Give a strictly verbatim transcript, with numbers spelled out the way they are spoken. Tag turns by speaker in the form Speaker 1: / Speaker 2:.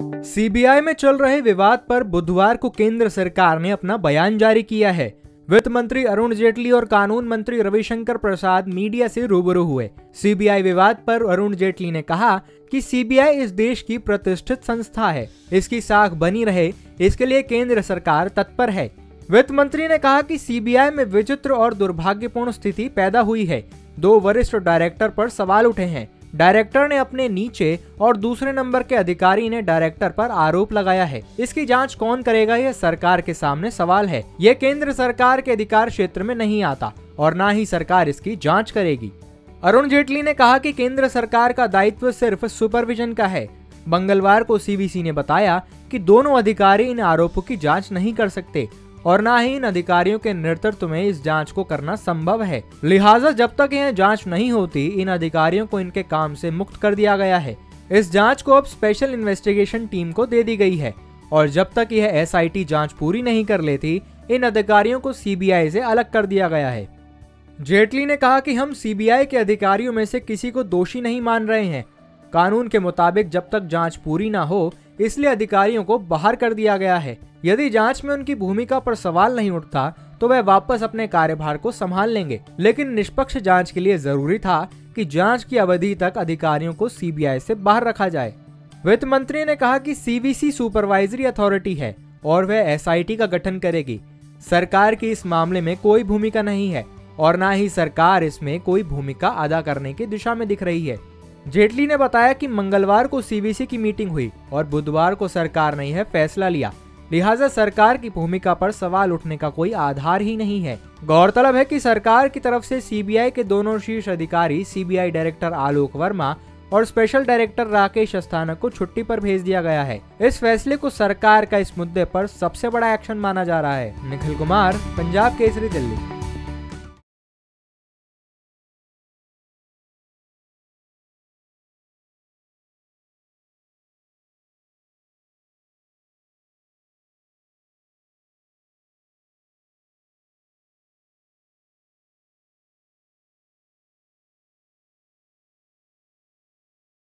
Speaker 1: CBI में चल रहे विवाद पर बुधवार को केंद्र सरकार ने अपना बयान जारी किया है। वित्त मंत्री अरुण जेटली और कानून मंत्री रविशंकर प्रसाद मीडिया से रूबरू हुए। सीबीआई विवाद पर अरुण जेटली ने कहा कि सीबीआई इस देश की प्रतिष्ठित संस्था है, इसकी साख बनी रहे इसके लिए केंद्र सरकार तत्पर है। वित्त मंत्री ने कहा कि सीबीआई में विचित्र और दुर्भाग्यपूर्ण स्थिति पैदा हुई है। दो वरिष्ठ डायरेक्टर पर सवाल उठे हैं। डायरेक्टर ने अपने नीचे और दूसरे नंबर के अधिकारी ने डायरेक्टर पर आरोप लगाया है। इसकी जांच कौन करेगा, यह सरकार के सामने सवाल है। यह केंद्र सरकार के अधिकार क्षेत्र में नहीं आता और ना ही सरकार इसकी जांच करेगी। अरुण जेटली ने कहा कि केंद्र सरकार का दायित्व सिर्फ सुपरविजन का है। मंगलवार को सीवीसी ने बताया कि दोनों अधिकारी इन आरोपों की जांच नहीं कर सकते और ना ही इन अधिकारियों के नेतृत्व में इस जांच को करना संभव है। लिहाजा जब तक यह जांच नहीं होती, इन अधिकारियों को इनके काम से मुक्त कर दिया गया है। इस जांच को अब स्पेशल इन्वेस्टिगेशन टीम को दे दी गई है और जब तक यह एसआईटी जांच पूरी नहीं कर लेती, इन अधिकारियों को सीबीआई से अलग कर दिया गया है। जेटली ने कहा कि हम सीबीआई के अधिकारियों में से किसी को दोषी नहीं मान रहे हैं। कानून के मुताबिक जब तक जांच पूरी ना हो, इसलिए अधिकारियों को बाहर कर दिया गया है। यदि जांच में उनकी भूमिका पर सवाल नहीं उठता तो वह वापस अपने कार्यभार को संभाल लेंगे, लेकिन निष्पक्ष जांच के लिए जरूरी था कि जांच की अवधि तक अधिकारियों को सीबीआई से बाहर रखा जाए। वित्त मंत्री ने कहा कि सीवीसी सुपरवाइजरी अथॉरिटी है और वह एसआईटी का गठन करेगी। सरकार की इस मामले में कोई भूमिका नहीं है और ना ही सरकार इसमें कोई भूमिका अदा करने की दिशा में दिख रही है। जेटली ने बताया कि मंगलवार को सीवीसी की मीटिंग हुई और बुधवार को सरकार ने यह फैसला लिया। लिहाजा सरकार की भूमिका पर सवाल उठने का कोई आधार ही नहीं है। गौरतलब है कि सरकार की तरफ से सीबीआई के दोनों शीर्ष अधिकारी सीबीआई डायरेक्टर आलोक वर्मा और स्पेशल डायरेक्टर राकेश अस्थाना को छुट्टी पर भेज दिया गया है। इस फैसले को सरकार का इस मुद्दे पर सबसे बड़ा एक्शन माना जा रहा है। निखिल कुमार, पंजाब केसरी, दिल्ली।